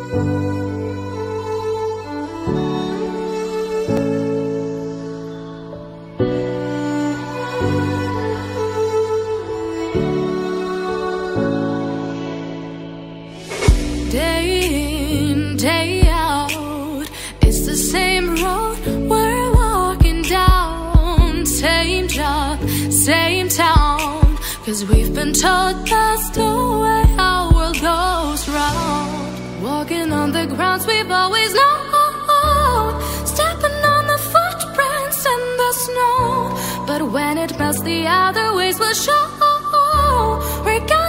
Day in, day out, it's the same road we're walking down. Same job, same town, 'cause we've been told that's the way our world goes round. Walking on the grounds we've always known, stepping on the footprints in the snow. But when it melts, the other ways will show. We're